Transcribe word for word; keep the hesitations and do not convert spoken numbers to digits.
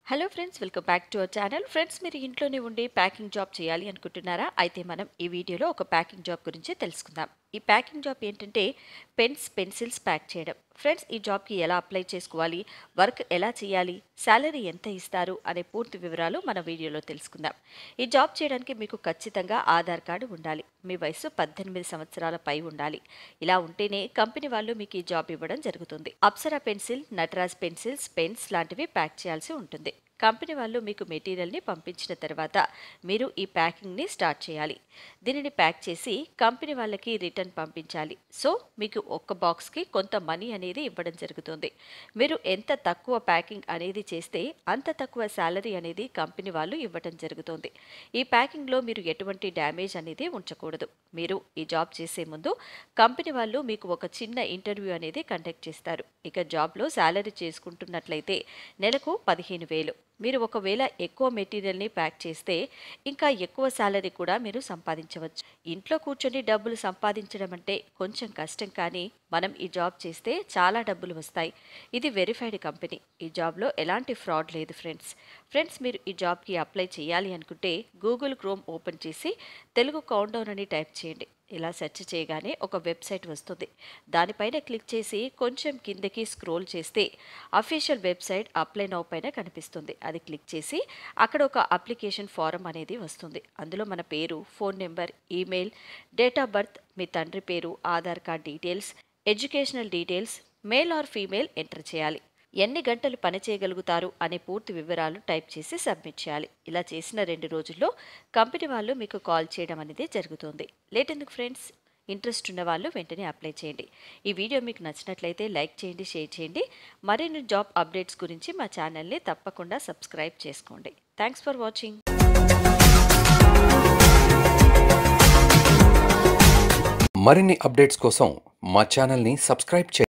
Hello friends, welcome back to our channel. Friends, మీరు ఇంట్లోనే ఉండి ప్యాకింగ్ జాబ్ చేయాలి అనుకుంటున్నారా? అయితే మనం ఈ వీడియోలో ఒక ప్యాకింగ్ జాబ్ గురించి తెలుసుకుందాం. ఈ ప్యాకింగ్ జాబ్ ఏంటంటే పెన్స్, పెన్సిల్స్ ప్యాక్ చేయడం. ఫ్రెండ్స్, ఈ జాబ్కి ఎలా అప్లై చేసుకోవాలి, వర్క్ ఎలా చేయాలి, శాలరీ ఎంత ఇస్తారు అనే పూర్తి వివరాలు మన వీడియోలో తెలుసుకుందాం. ఈ జాబ్ చేయడానికి మీకు ఖచ్చితంగా ఆధార్ కార్డు ఉండాలి. మీ వయసు పద్దెనిమిది సంవత్సరాల పై ఉండాలి. ఇలా ఉంటేనే కంపెనీ వాళ్ళు మీకు ఈ జాబ్ ఇవ్వడం జరుగుతుంది. Apsara pencil, Natraj pencils, pens లాంటివి ప్యాక్ చేయాల్సి ఉంటుంది. కంపెనీ వాళ్ళు మీకు మెటీరియల్ని పంపించిన తర్వాత మీరు ఈ ప్యాకింగ్ని స్టార్ట్ చేయాలి. దీనిని ప్యాక్ చేసి కంపెనీ వాళ్ళకి రిటర్న్ పంపించాలి. సో మీకు ఒక్క బాక్స్కి కొంత మనీ అనేది ఇవ్వడం జరుగుతుంది. మీరు ఎంత తక్కువ ప్యాకింగ్ అనేది చేస్తే అంత తక్కువ శాలరీ అనేది కంపెనీ వాళ్ళు ఇవ్వడం జరుగుతుంది. ఈ ప్యాకింగ్లో మీరు ఎటువంటి డ్యామేజ్ అనేది ఉంచకూడదు. మీరు ఈ జాబ్ చేసే ముందు కంపెనీ వాళ్ళు మీకు ఒక చిన్న ఇంటర్వ్యూ అనేది కండక్ట్ చేస్తారు. ఇక జాబ్లో శాలరీ చేసుకుంటున్నట్లయితే నెలకు పదిహేను వేలు. మీరు ఒకవేళ ఎక్కువ మెటీరియల్ని ప్యాక్ చేస్తే ఇంకా ఎక్కువ శాలరీ కూడా మీరు సంపాదించవచ్చు. ఇంట్లో కూర్చొని డబ్బులు సంపాదించడం అంటే కొంచెం కష్టం, కానీ మనం ఈ జాబ్ చేస్తే చాలా డబ్బులు వస్తాయి. ఇది వెరిఫైడ్ కంపెనీ. ఈ జాబ్లో ఎలాంటి ఫ్రాడ్ లేదు ఫ్రెండ్స్. ఫ్రెండ్స్, మీరు ఈ జాబ్కి అప్లై చేయాలి అనుకుంటే గూగుల్ క్రోమ్ ఓపెన్ చేసి తెలుగు కౌంట్డౌన్ అని టైప్ చేయండి. ఇలా సెర్చ్ చేయగానే ఒక వెబ్సైట్ వస్తుంది. దానిపైన క్లిక్ చేసి కొంచెం కిందకి స్క్రోల్ చేస్తే అఫీషియల్ వెబ్సైట్ అప్లై నౌ పైన కనిపిస్తుంది. అది క్లిక్ చేసి అక్కడ ఒక అప్లికేషన్ ఫారం అనేది వస్తుంది. అందులో మన పేరు, phone number, email, date of birth, మీ తండ్రి పేరు, Aadhaar card details, educational details, male or female enter చేయాలి. ఎన్ని గంటలు పని చేయగలుగుతారు అనే పూర్తి వివరాలు టైప్ చేసి సబ్మిట్ చేయాలి. ఇలా చేసిన రెండు రోజుల్లో కంపెనీ వాళ్ళు మీకు కాల్ చేయడం అనేది జరుగుతుంది. లేట్ ఎందుకు ఫ్రెండ్స్, ఇంట్రెస్ట్ ఉన్న వాళ్ళు వెంటనే అప్లై చేయండి. ఈ వీడియో మీకు నచ్చినట్లయితే లైక్ చేయండి, షేర్ చేయండి. మరిన్ని జాబ్ అప్డేట్స్ గురించి మా ఛానల్ని తప్పకుండా సబ్స్క్రైబ్ చేసుకోండి. Thanks for watching. మరిన్ని అప్డేట్స్ కోసం మా ఛానల్ని సబ్స్క్రైబ్ చేయండి.